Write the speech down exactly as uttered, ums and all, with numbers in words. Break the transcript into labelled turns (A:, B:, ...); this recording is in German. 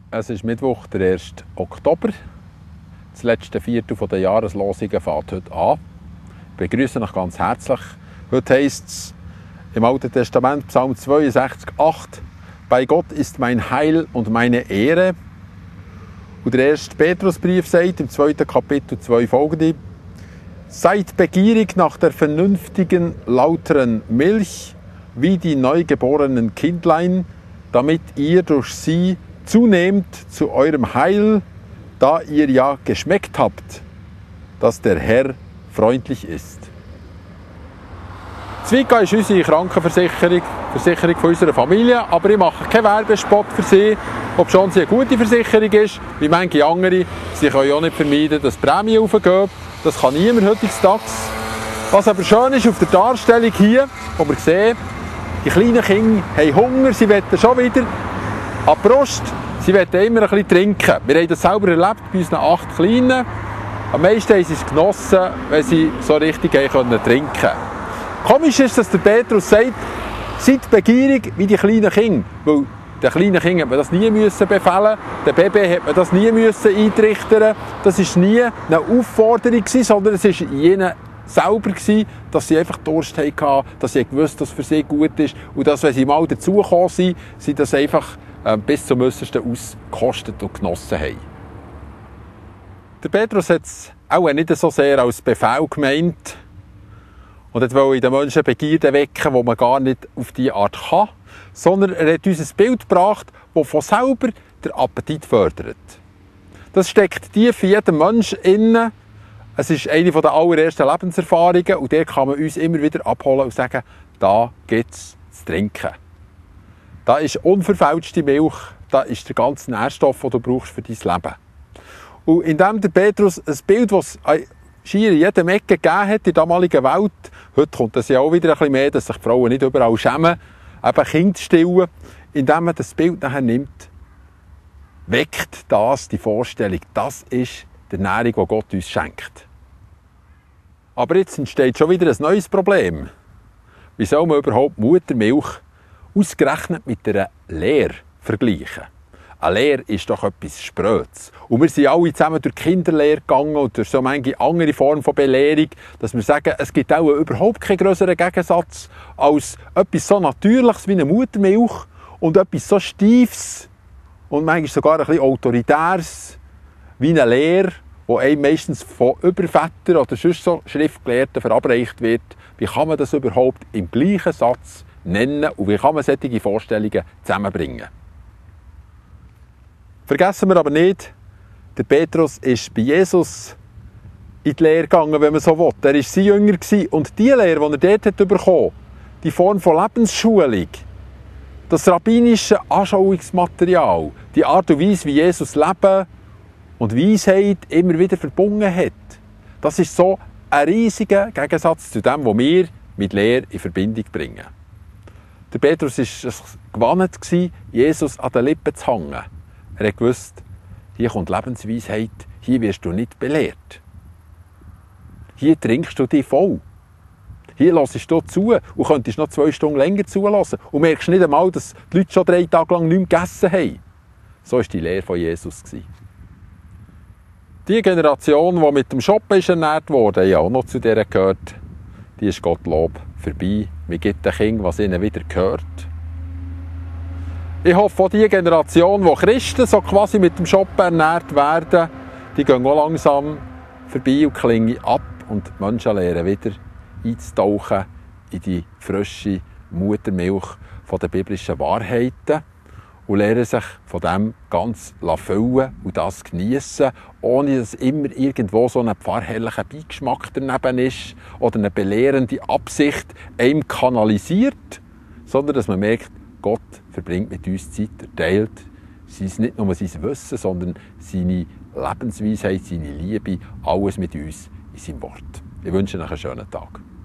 A: Es ist Mittwoch, der erste Oktober. Das letzte Viertel der Jahreslosungen fängt heute an. Ich begrüße euch ganz herzlich. Heute heisst es im Alten Testament, Psalm zweiundsechzig, acht: Bei Gott ist mein Heil und meine Ehre. Und der erste Petrusbrief sagt im zweiten Kapitel zwei folgende: Seid begierig nach der vernünftigen, lauteren Milch, wie die neugeborenen Kindlein, damit ihr durch sie zunehmt zu eurem Heil, da ihr ja geschmeckt habt, dass der Herr freundlich ist. Zwiga ist unsere Krankenversicherung, die Versicherung von unserer Familie, aber ich mache keinen Werbespot für sie, obschon sie eine gute Versicherung ist, wie manche andere. Sie können auch nicht vermeiden, dass die Prämien raufgehen. Das kann niemand heutzutage. Was aber schön ist auf der Darstellung hier, wo wir sehen, die kleinen Kinder haben Hunger, sie wollen schon wieder an die Brust, sie wollen immer ein bisschen trinken. Wir haben das selber erlebt bei unseren acht Kleinen. Am meisten haben sie es genossen, wenn sie so richtig trinken konnten. Komisch ist, dass der Petrus sagt, seid begierig wie die kleinen Kinder. Weil den kleinen Kindern hat man das nie müssen befehlen, den Baby hat man das nie müssen eintrichtern. Das war nie eine Aufforderung, sondern es war ihnen selber, dass sie einfach Durst hatten, dass sie gewusst, dass es für sie gut ist und dass, wenn sie mal dazugekommen sind, sie das einfach äh, bis zum Äußersten ausgekostet und genossen haben. Der Petrus hat es auch nicht so sehr als Befehl gemeint und wollte in den Menschen Begierden wecken, die man gar nicht auf diese Art kann, sondern er hat uns ein Bild gebracht, das von selber den Appetit fördert. Das steckt tief in jedem Menschen innen. Es ist eine der allerersten Lebenserfahrungen und der kann man uns immer wieder abholen und sagen, da gibt es zu trinken. Da ist unverfälschte Milch, da ist der ganze Nährstoff, den du brauchst für dein Leben. Und indem der Petrus ein Bild, das es schier in jedem Ecke gegeben hat in der damaligen Welt, heute kommt es ja auch wieder ein bisschen mehr, dass sich die Frauen nicht überall schämen, eben Kinder stillen, indem man das Bild nachher nimmt, weckt das die Vorstellung, das ist die Ernährung, die Gott uns schenkt. Aber jetzt entsteht schon wieder ein neues Problem. Wie soll man überhaupt Muttermilch ausgerechnet mit einer Lehre vergleichen? Eine Lehre ist doch etwas Sprödes. Und wir sind alle zusammen durch die Kinderlehre gegangen und durch so manche andere Form von Belehrung, dass wir sagen, es gibt auch überhaupt keinen grösseren Gegensatz als etwas so Natürliches wie eine Muttermilch und etwas so Steifes und manchmal sogar ein bisschen Autoritäres wie eine Lehre, die einem meistens von Übervätern oder sonst so Schriftgelehrten verabreicht wird. Wie kann man das überhaupt im gleichen Satz nennen und wie kann man solche Vorstellungen zusammenbringen? Vergessen wir aber nicht, der Petrus ist bei Jesus in die Lehre gegangen, wenn man so will. Er war sein Jünger und die Lehre, die er dort hat bekommen, die Form von Lebensschulung, das rabbinische Anschauungsmaterial, die Art und Weise, wie Jesus Leben und Weisheit immer wieder verbunden hat, das ist so ein riesiger Gegensatz zu dem, was wir mit Lehre in Verbindung bringen. Der Petrus war es gewohnt, Jesus an den Lippen zu hängen. Er hat gewusst, hier kommt Lebensweisheit, hier wirst du nicht belehrt. Hier trinkst du dich voll. Hier hörst du zu und könntest noch zwei Stunden länger zulassen und merkst nicht einmal, dass die Leute schon drei Tage lang nichts gegessen haben. So war die Lehre von Jesus. Die Generation, die mit dem Shoppen ernährt wurde, ja auch noch zu dieser gehört, die ist Gottlob vorbei. Wir geben den Kindern, was ihnen wieder gehört. Ich hoffe, auch die Generation, wo Christen so quasi mit dem Shoppen ernährt werden, die gehen auch langsam vorbei und klingen ab und die Menschen lernen wieder einzutauchen in die frische Muttermilch der biblischen Wahrheiten und lernen sich von dem ganz füllen und das geniessen, ohne dass immer irgendwo so ein pfarrherrlicher Beigeschmack daneben ist oder eine belehrende Absicht einem kanalisiert, sondern dass man merkt, Gott verbringt mit uns Zeit, er teilt nicht nur sein Wissen, sondern seine Lebensweisheit, seine Liebe, alles mit uns in seinem Wort. Ich wünsche euch einen schönen Tag.